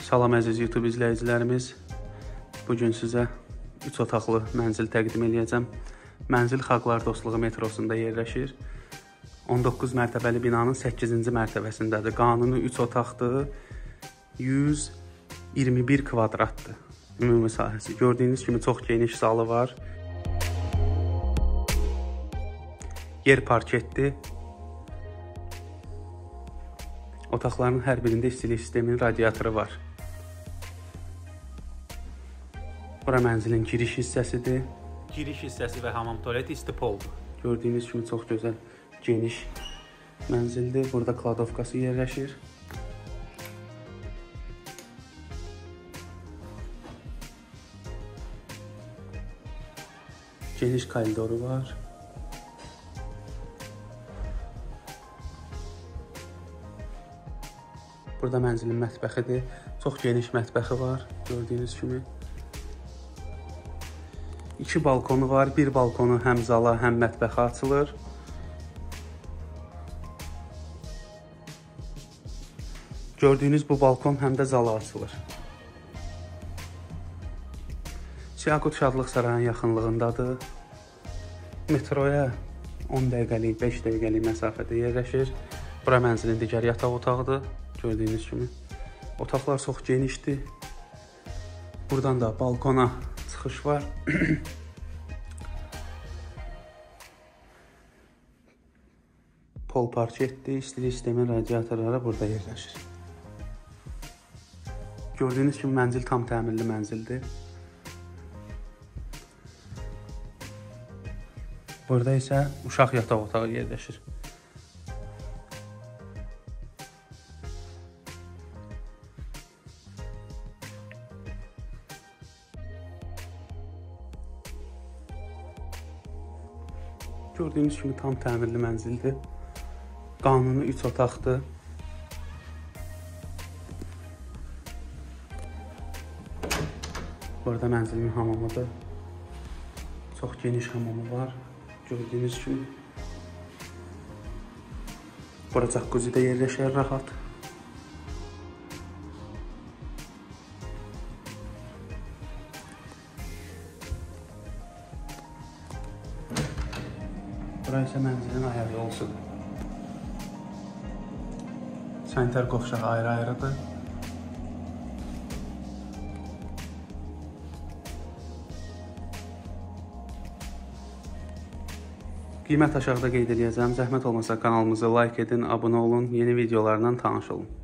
Salam əziz YouTube izləyicilərimiz. Bugün sizə 3 otaqlı mənzil təqdim edəcəm. Mənzil Xalqlar Dostluğu metrosunda yerləşir. 19 mərtəbəli binanın 8-ci mərtəbəsindədir. Qanuni 3 otaqdır. 121 kvadratdır ümumi sahəsi. Gördüyünüz kimi çox geniş zalı var. Yer parketdir. Otaqların hər birində istilik sisteminin radiatoru var. Bura mənzilin giriş hissəsidir. Giriş hissəsi və hamam tualeti isti poldur. Gördüyünüz kimi çox gözəl, geniş mənzildir. Burada kladovkası yerləşir. Geniş koridoru var. Burada mənzilin mətbəxidir. Çox geniş mətbəxi var, gördüyünüz kimi. 2 balkonu var. Bir balkonu həm zala, həm mətbəxə açılır. Gördüyünüz bu balkon həm də zala açılır. Siakut Şadlıq Sarayının yaxınlığındadır. Metroya 10 dəqiqəlik, 5 dəqiqəlik məsafədə yerləşir. Bura mənzilin digər yataq otağıdır. Gördüyünüz kimi. Otaqlar çox genişdir. Buradan da balkona çıxış var. Pol parketdir. İstilik sistemin radiatorları burada yerləşir. Gördüyünüz kimi mənzil tam təmirli mənzildir. Burada isə uşaq yataq otağı yerləşir. Gördüyünüz kimi tam təmirli mənzildir. Qanuni 3 otaqdır. Burada mənzilin hamamıdır. Çox geniş hamamı var. Gördüyünüz kimi. Bura jacuzzi-də yerləşər rahat. Bura isə mənzilin ayaq yolusudur. Sanitar qovşağı ayrı-ayrıdır. Qiymət aşağıda qeyd edəcəm. Zəhmət olmasa kanalımızı like edin, abunə olun, yeni videolarla tanış olun.